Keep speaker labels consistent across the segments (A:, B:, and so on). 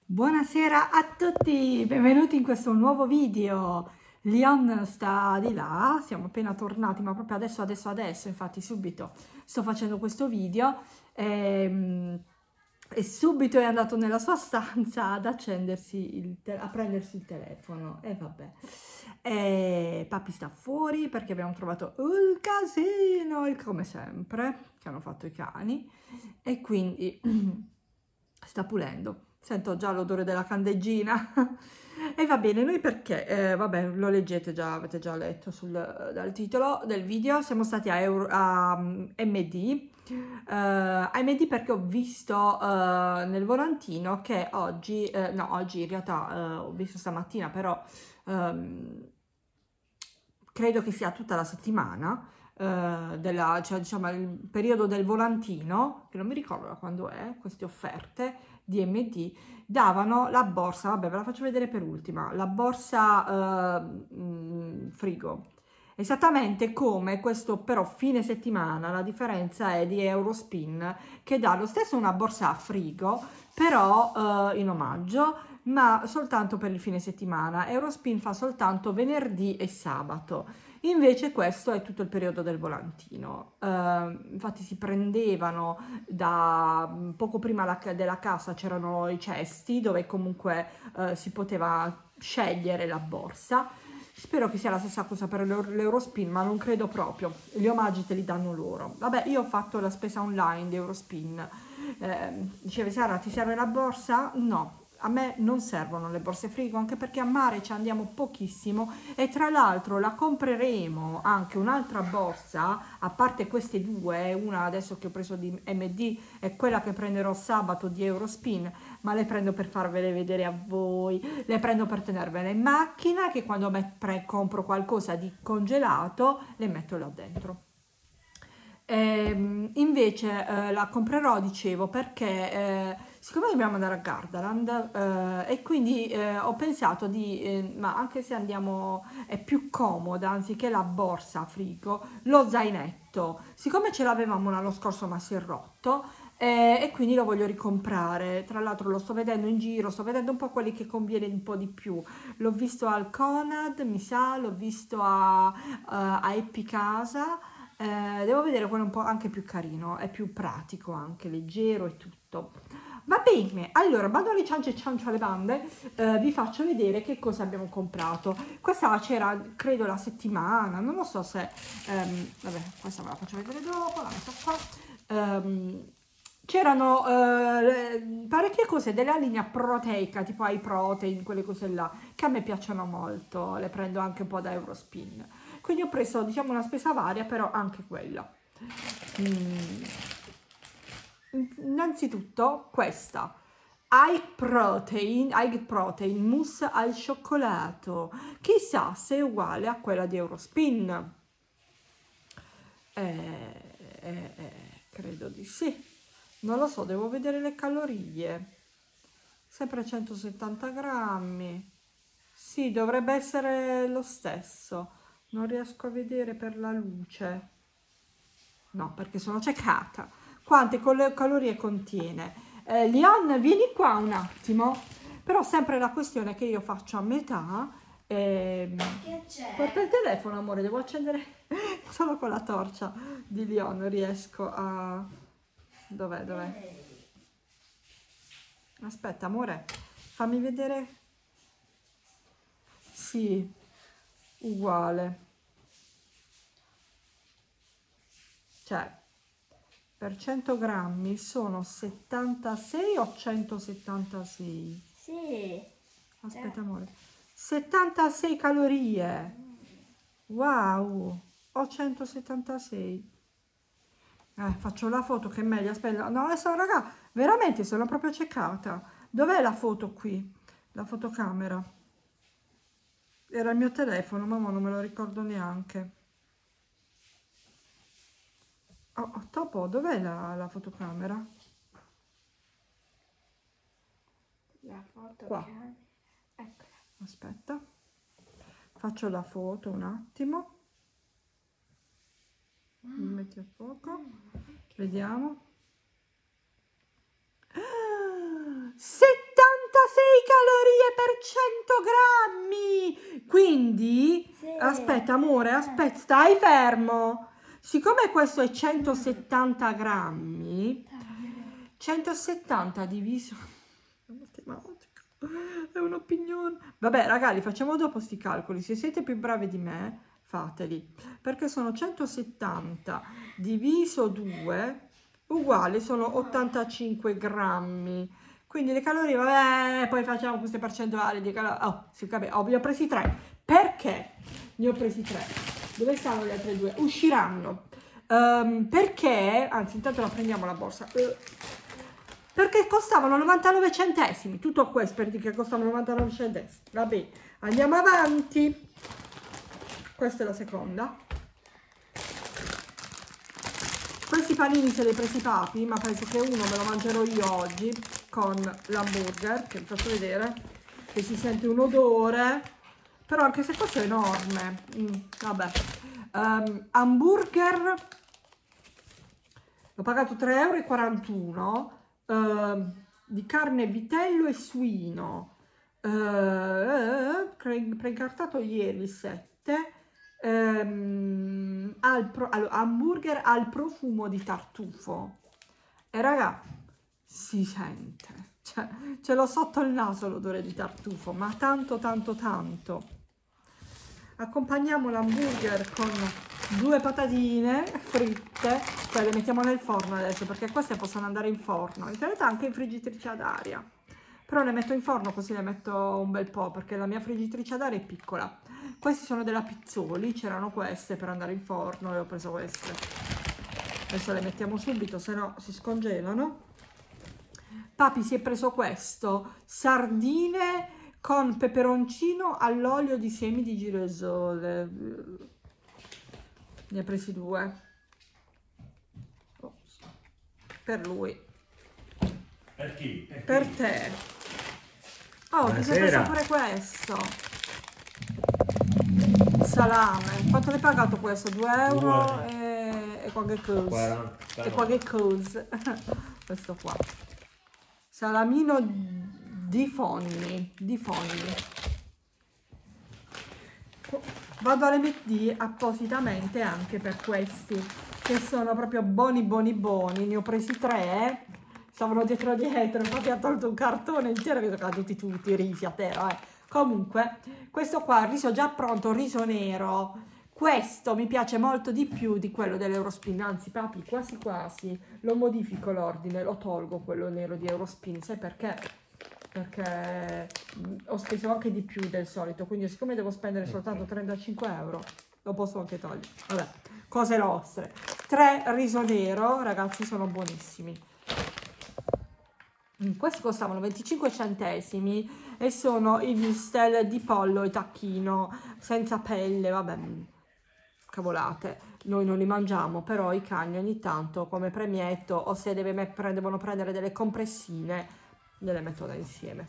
A: Buonasera a tutti, benvenuti in questo nuovo video. Leon sta di là, siamo appena tornati, ma proprio adesso, infatti subito sto facendo questo video e subito è andato nella sua stanza ad accendersi, a prendersi il telefono e vabbè. Papi sta fuori perché abbiamo trovato un casino, come sempre, che hanno fatto i cani e quindi sta pulendo. Sento già l'odore della candeggina. E va bene, noi perché? Vabbè, lo leggete già, avete già letto dal titolo del video. Siamo stati a MD. MD perché ho visto nel volantino che oggi, no, oggi in realtà ho visto stamattina, però credo che sia tutta la settimana. Cioè, diciamo, il periodo del volantino, che non mi ricordo da quando è, queste offerte di MD, davano la borsa, vabbè ve la faccio vedere per ultima, la borsa frigo, esattamente come questo però fine settimana. La differenza è di Eurospin, che dà lo stesso una borsa a frigo, però in omaggio, ma soltanto per il fine settimana. Eurospin fa soltanto venerdì e sabato. Invece questo è tutto il periodo del volantino. Infatti si prendevano da poco prima della cassa, c'erano i cesti dove comunque si poteva scegliere la borsa. Spero che sia la stessa cosa per l'Eurospin, ma non credo proprio. Gli omaggi te li danno loro. Vabbè, io ho fatto la spesa online di Eurospin. Dicevi Sara, ti serve la borsa? No. A me non servono le borse frigo, anche perché a mare ci andiamo pochissimo e tra l'altro la compreremo anche un'altra borsa, a parte queste due, una adesso che ho preso di MD e quella che prenderò sabato di Eurospin, ma le prendo per farvele vedere a voi, le prendo per tenervele in macchina, che quando compro qualcosa di congelato le metto là dentro. Invece la comprerò, dicevo, perché siccome dobbiamo andare a Gardaland e quindi ho pensato ma anche se andiamo, è più comoda anziché la borsa a frigo, lo zainetto. Siccome ce l'avevamo l'anno scorso ma si è rotto, e quindi lo voglio ricomprare. Tra l'altro lo sto vedendo in giro, sto vedendo un po' quelli che conviene un po' di più. L'ho visto al Conad, mi sa, l'ho visto a Epicasa. Devo vedere quello un po' anche più carino, è più pratico, anche leggero e tutto. Va bene, allora, bando alle ciance e ciancio alle bande, vi faccio vedere che cosa abbiamo comprato. Questa c'era, credo, la settimana, non lo so se... vabbè, questa ve la faccio vedere dopo, la metto qua. C'erano parecchie cose della linea proteica, tipo iProtein, quelle cose là, che a me piacciono molto, le prendo anche un po' da Eurospin. Quindi ho preso, diciamo, una spesa varia, però anche quella. Innanzitutto questa High Protein mousse al cioccolato, chissà se è uguale a quella di Eurospin. Credo di sì, non lo so, devo vedere le calorie. Sempre 170 grammi. Sì, dovrebbe essere lo stesso. Non riesco a vedere per la luce. No, perché sono ciecata. Quante calorie contiene? Leon, vieni qua un attimo. Però sempre la questione che io faccio a metà.
B: Che c'è?
A: Porta il telefono, amore, devo accendere solo con la torcia di Leon. Non riesco a... Dov'è? Aspetta, amore, fammi vedere. Sì, uguale. Cioè, per 100 grammi sono 76 o 176?
B: Sì.
A: Aspetta, amore. 76 calorie. Wow, ho 176. Faccio la foto che è meglio. Aspetta, no, adesso, raga, veramente sono proprio ciecata. Dov'è la foto qui? La fotocamera. Era il mio telefono, mamma, non me lo ricordo neanche. Topo, dov'è la fotocamera?
B: La foto
A: Qua.
B: Eccola.
A: Aspetta, faccio la foto un attimo. Mi metti a fuoco. Vediamo. 76 grammi. Quindi,
B: Sì.
A: aspetta amore, aspetta, stai fermo. Siccome questo è 170 grammi, 170 diviso... Matematica, è un'opinione. Vabbè, ragazzi, facciamo dopo sti calcoli. Se siete più bravi di me, fateli. Perché sono 170 diviso 2 uguale, sono 85 grammi. Quindi le calorie, vabbè, poi facciamo queste percentuali di calorie. Oh, sì, vabbè, ne ho presi 3. Perché? Ne ho presi 3. Dove stanno le altre due? Usciranno. Perché, anzi, intanto la prendiamo la borsa. Perché costavano 99 centesimi. Tutto questo per dire che costavano 99 centesimi. Va bene, andiamo avanti. Questa è la seconda. Questi panini se li hai presi papi, ma penso che uno me lo mangerò io oggi con l'hamburger, che vi faccio vedere, che si sente un odore, però anche se questo è enorme. Vabbè. Hamburger, ho pagato 3,41 € di carne vitello e suino, preincartato ieri il 7. Hamburger al profumo di tartufo e raga si sente, cioè, ce l'ho sotto il naso l'odore di tartufo, ma tanto tanto tanto. Accompagniamo l'hamburger con 2 patatine fritte, poi le mettiamo nel forno adesso perché queste possono andare in forno, in realtà anche in friggitrice ad aria, però le metto in forno così le metto un bel po' perché la mia friggitrice ad aria è piccola. Questi sono della Pizzoli, c'erano queste per andare in forno e ho preso queste. Adesso le mettiamo subito, se no si scongelano. Papi si è preso questo, sardine con peperoncino all'olio di semi di girasole. Ne ha presi 2. Ops. Per lui.
C: Per chi?
A: Per te. Oh, ti sei preso pure questo. Salame. Quanto l'hai pagato questo? 2 € e qualche cosa. E qualche cosa. Questo qua. Salamino di Fogni. Vado all'MD appositamente anche per questi, che sono proprio buoni. Ne ho presi 3. Stavano dietro, infatti ha tolto un cartone intero che sono caduti tutti, risi a terra. Comunque, questo qua, il riso già pronto, riso nero. Questo mi piace molto di più di quello dell'Eurospin, anzi papi, quasi lo modifico l'ordine, lo tolgo quello nero di Eurospin, sai perché? Perché ho speso anche di più del solito, quindi siccome devo spendere soltanto 35 €, lo posso anche togliere. Vabbè, cose nostre. 3 riso nero, ragazzi, sono buonissimi. Questi costavano 25 centesimi e sono i würstel di pollo e tacchino senza pelle, vabbè, cavolate. Noi non li mangiamo, però i cani ogni tanto come premietto o se devono prendere delle compressine, le metto insieme.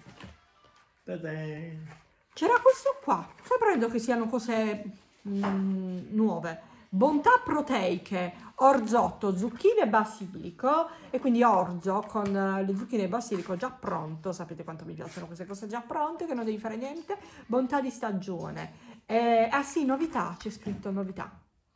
A: C'era questo qua, stai prendendo che siano cose nuove. Bontà proteiche, orzotto, zucchine e basilico, e quindi orzo con le zucchine e basilico già pronto. Sapete quanto mi piacciono queste cose già pronte, che non devi fare niente. Bontà di stagione. Ah sì, novità, c'è scritto novità.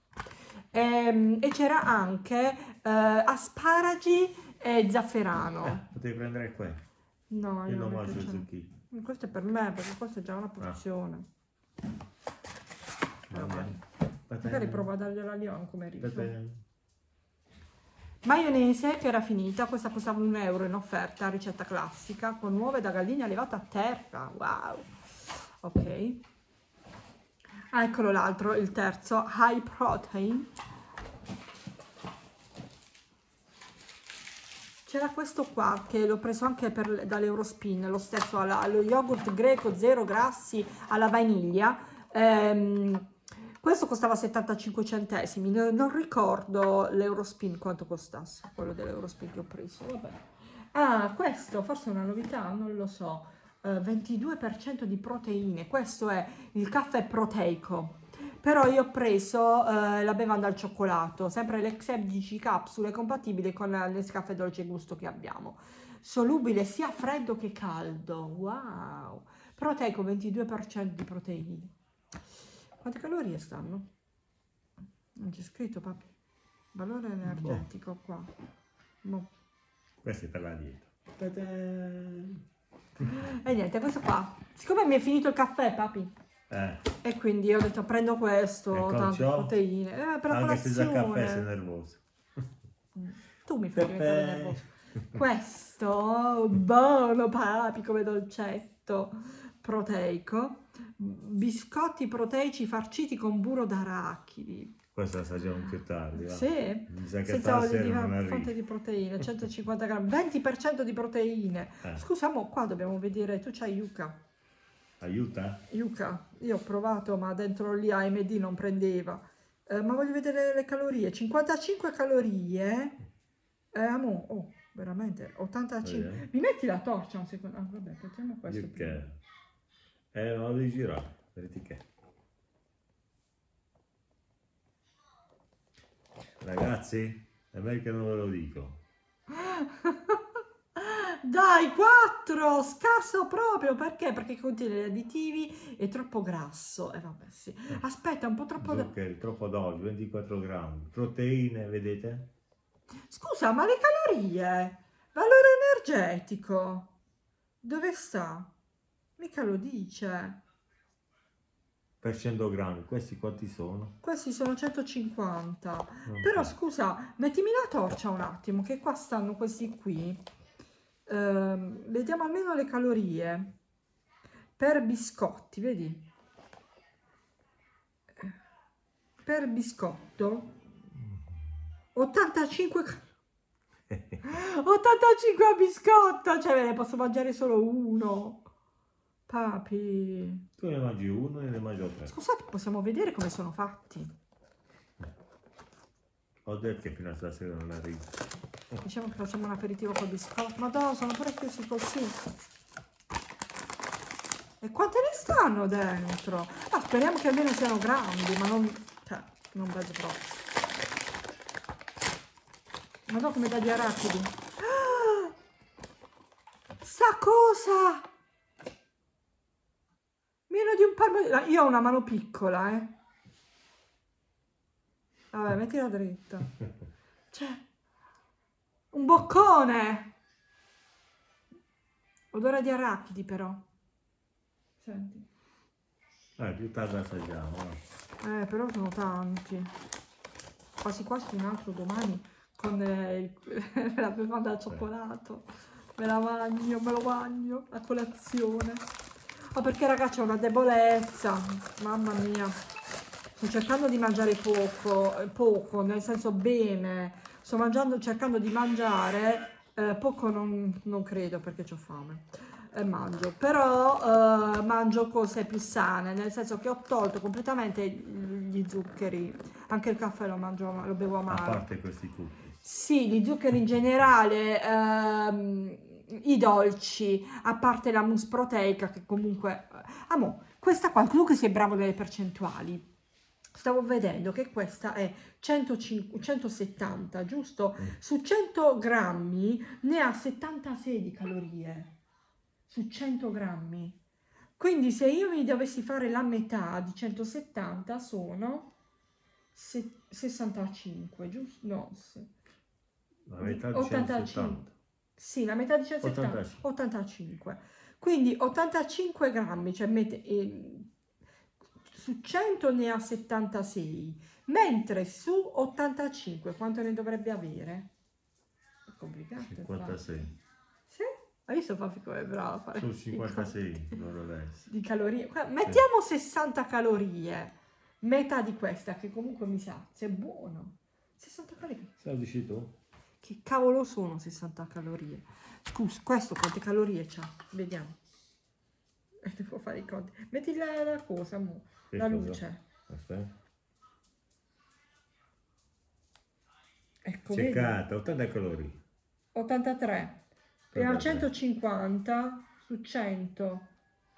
A: E c'era anche asparagi e zafferano.
C: Potevi prendere questo.
A: No,
C: io non mangio le zucchine.
A: Questo è per me, perché questo è già una porzione. Magari provo a dargliela lì come riso. Maionese che era finita, questa costava 1 € in offerta, ricetta classica, con uova da gallina levata a terra. Wow! Ok. Ah, eccolo l'altro, il terzo, high protein. C'era questo qua che l'ho preso anche dall'Eurospin, lo stesso, allo yogurt greco 0 grassi alla vaniglia. Questo costava 75 centesimi, non ricordo l'Eurospin quanto costasse, quello dell'Eurospin che ho preso, vabbè. Ah, questo forse è una novità, non lo so, 22% di proteine, questo è il caffè proteico. Però io ho preso la bevanda al cioccolato, sempre l'X10 capsule compatibile con il Nescafè dolce gusto che abbiamo. Solubile sia freddo che caldo, wow! Proteico 22% di proteine. Quante calorie stanno? Non c'è scritto, papi. Valore energetico qua. Boh.
C: Questo è per la dieta.
A: E niente, questo qua. Siccome mi è finito il caffè, papi, e quindi ho detto prendo questo, tante proteine. Per la
C: anche se già
A: colazione.
C: caffè sei nervoso.
A: Tu mi fai diventare nervoso. Questo, buono papi, come dolcetto proteico. Biscotti proteici farciti con burro d'arachidi.
C: Questo assaggiamo più tardi, va?
A: Sì,
C: Mi sa che
A: senza olio
C: stasera non
A: di
C: arrivi.
A: fonte di proteine, 150 grammi, 20% di proteine. Scusa, mo qua dobbiamo vedere, tu c'hai Yuka.
C: Aiuta?
A: Yuka, io ho provato ma dentro lì AMD non prendeva. Ma voglio vedere le calorie, 55 calorie. Amo, oh, veramente, 85. Mi metti la torcia un secondo? Ah, vabbè, facciamo questo.
C: Non lo devi girare, vedete che. Ragazzi, è meglio che non ve lo dico.
A: Dai, 4! Scarso proprio, perché? Perché contiene gli additivi e troppo grasso. E vabbè, sì. Aspetta, un po' troppo...
C: Zuccheri, troppo dolce, 24 grammi. Proteine, vedete?
A: Scusa, ma le calorie? Valore energetico? Dove sta? Mica lo dice.
C: Per 100 grammi, questi quanti sono?
A: Questi sono 150.
C: Okay.
A: Però scusa, mettimi la torcia un attimo, che qua stanno questi qui. Vediamo almeno le calorie. Per biscotti, vedi? Per biscotto 85 85 a biscotto, cioè ne posso mangiare solo uno. Papi,
C: Tu ne mangi uno e ne mangio tre.
A: scusate, possiamo vedere come sono fatti?
C: Ho detto che fino a stasera non arrivo.
A: Diciamo che facciamo un aperitivo con biscotti. Madonna, sono pure chiusi così. E quante ne stanno dentro? Ah, speriamo che almeno siano grandi, ma non... cioè, non vedo proprio. Madonna, come da di arachidi. Ah! Sta cosa! Meno di un palmo... Io ho una mano piccola, eh. Vabbè, mettila dritta. Cioè, un boccone! Odore di arachidi, però. Senti.
C: Più tardi assaggiamo.
A: Però sono tanti. Quasi quasi un altro domani con la bevanda al cioccolato. Me la magno, me lo magno a colazione. Ma perché ragazzi ho una debolezza. Mamma mia. Sto cercando di mangiare poco, nel senso bene. Sto mangiando, cercando di mangiare poco non credo perché ho fame. Mangio, però mangio cose più sane, nel senso che ho tolto completamente gli zuccheri, anche il caffè lo mangio, lo bevo amaro.
C: A parte questi cookies.
A: Sì, gli zuccheri in generale, i dolci, a parte la mousse proteica che comunque... amo, questa qua, comunque sei bravo nelle percentuali. Stavo vedendo che questa è 170, giusto? Su 100 grammi ne ha 76 di calorie. Su 100 grammi. Quindi se io mi dovessi fare la metà di 170 sono 65, giusto? No,
C: la metà di
A: 85.
C: 170.
A: Sì, la metà di 170, 85. Quindi 85 grammi, cioè su 100 ne ha 76, mentre su 85 quanto ne dovrebbe avere? È complicato.
C: 56.
A: Sì? Hai visto Fafi come è brava a fare?
C: Su 56 dovrebbe essere.
A: Di calorie. Mettiamo 60 calorie, metà di questa che comunque mi sazia, è buono. 60 calorie.
C: Se lo dici tu?
A: Che cavolo sono 60 calorie? Scusa, questo quante calorie c'ha? Vediamo. Devo fare i conti. Metti la cosa, mo. La luce.
C: Aspetta.
A: Ecco,
C: Ceccata, 80 calorie.
A: 83. Prima 150 su 100.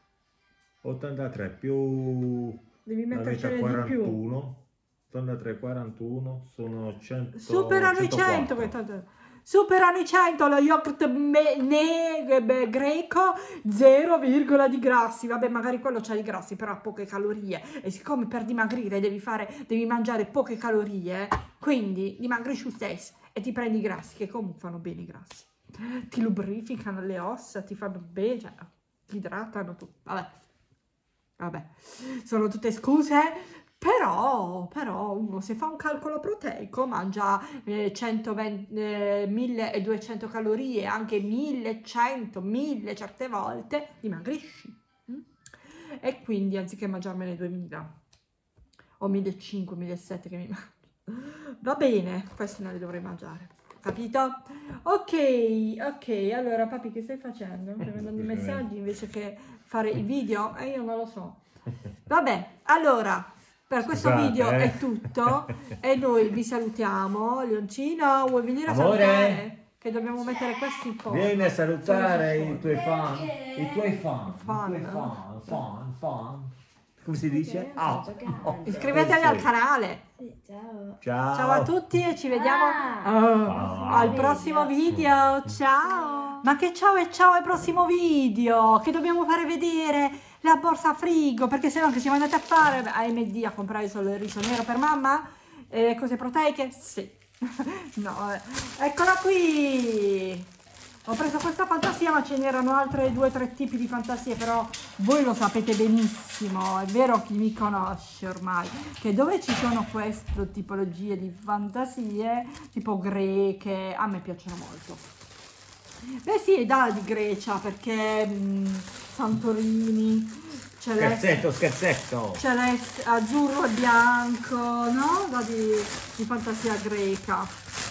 C: 83 più
A: Devi
C: la
A: mettercene
C: metà
A: di più.
C: 41. 83, 41 sono 100.
A: Superano i 100.
C: 104.
A: Super anni 100, lo yogurt greco, 0, di grassi. Vabbè, magari quello c'ha i grassi, però ha poche calorie. E siccome per dimagrire devi mangiare poche calorie, quindi dimagrisci lo stesso e ti prendi i grassi, che comunque fanno bene i grassi. Ti lubrificano le ossa, ti fanno bene, cioè, ti idratano tutto. Vabbè, sono tutte scuse, però uno se fa un calcolo proteico mangia 1200 calorie, anche 1100, 1000 certe volte, dimagrisci. E quindi anziché mangiarmene 2000 o 1500, 1700 che mi mangio, va bene, questi non li dovrei mangiare. Capito? Ok, allora papi, che stai facendo? Stai mandando i messaggi invece che fare i video? Io non lo so. Vabbè, allora, per questo video è tutto e noi vi salutiamo. Leoncino, vuoi venire a salutare? Che dobbiamo mettere questi in foto.
C: Vieni a salutare i tuoi fan. Come si dice?
A: Iscrivetevi al canale.
B: Ciao.
A: Ciao a tutti e ci vediamo al prossimo video. Ciao. Ma che ciao e ciao al prossimo video, che dobbiamo fare vedere la borsa frigo, perché se no che siamo andati a fare a AMD a comprare solo il riso nero per mamma e cose proteiche? Sì. No, vabbè. Eccola qui. Ho preso questa fantasia, ma ce n'erano altre 2 o 3 tipi di fantasie, però voi lo sapete benissimo, è vero chi mi conosce ormai, che dove ci sono queste tipologie di fantasie, tipo greche, a me piacciono molto. Beh sì, di Grecia, perché Santorini,
C: scherzetto.
A: celeste, azzurro e bianco, no? Di fantasia greca.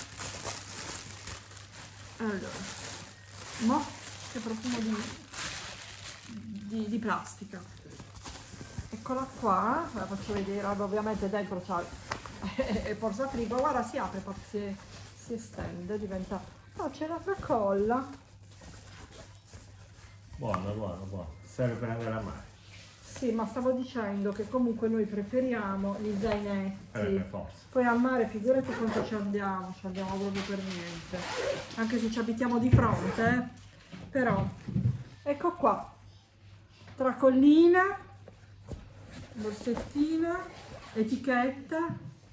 A: Allora. Che profumo di plastica. Eccola qua, la faccio vedere. Ovviamente dentro c'ha il portafrigo, guarda, si apre, si estende, diventa. Oh, c'è la tracolla.
C: Buono, serve per andare a mare.
A: Sì, ma stavo dicendo che comunque noi preferiamo gli zainetti.
C: Per forza.
A: Poi al mare, figurati quanto ci andiamo proprio per niente. Anche se ci abitiamo di fronte, però. Ecco qua. Tracollina, borsettina, etichetta.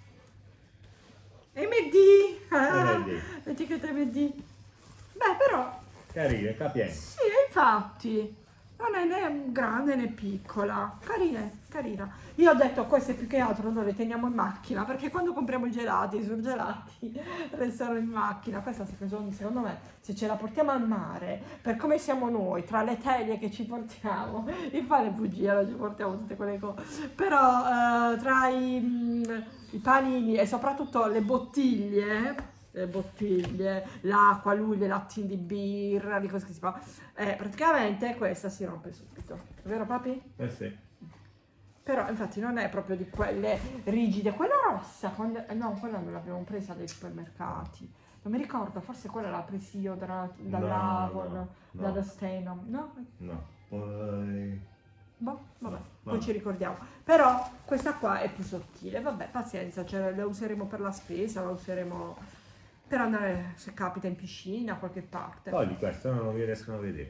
A: MD! Etichetta MD. Beh, però.
C: Carine, capiente.
A: Sì, infatti. Non è né grande né piccola, carina. Io ho detto queste più che altro noi le teniamo in macchina, perché quando compriamo i surgelati restano in macchina. Questa secondo me, se ce la portiamo al mare, per come siamo noi, tra le teglie che ci portiamo, in fare bugia, non ci portiamo tutte quelle cose, però tra i panini e soprattutto le bottiglie, l'acqua, lui, le lattine di birra, di cose che si fa, praticamente questa si rompe subito, vero papi?
C: Sì.
A: Però infatti non è proprio di quelle rigide, quella rossa, no, quella non l'abbiamo presa dai supermercati, non mi ricordo, forse quella l'ha presa io dall'Avon, dalla Steno, no?
C: No, poi.
A: Vabbè, poi ci ricordiamo. Però questa qua è più sottile, vabbè, pazienza, cioè, la useremo per la spesa, la useremo per andare, se capita, in piscina, a qualche parte.
C: Poi di questo non vi riescono a vedere.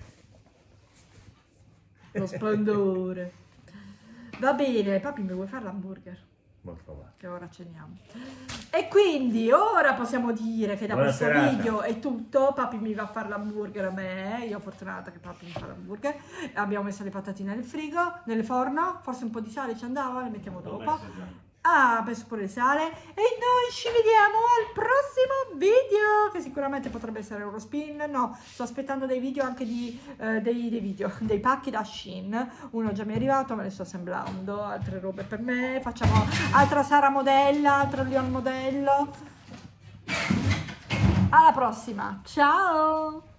A: Lo splendore. Va bene, papi, mi vuoi fare l'hamburger? Che ora ceniamo. E quindi ora possiamo dire che da questo video è tutto. Papi mi va a fare l'hamburger a me. Io fortunata che papi mi fa l'hamburger. Abbiamo messo le patatine nel frigo, nel forno. Forse un po' di sale ci andava, le mettiamo dopo. Ha messo pure il sale. E noi ci vediamo al prossimo video, che sicuramente potrebbe essere Eurospin. No, sto aspettando dei video anche dei pacchi da Shein. Uno già mi è arrivato, me ne sto assemblando, altre robe per me. Facciamo altra Sara modella, altro Leon modello. Alla prossima, ciao!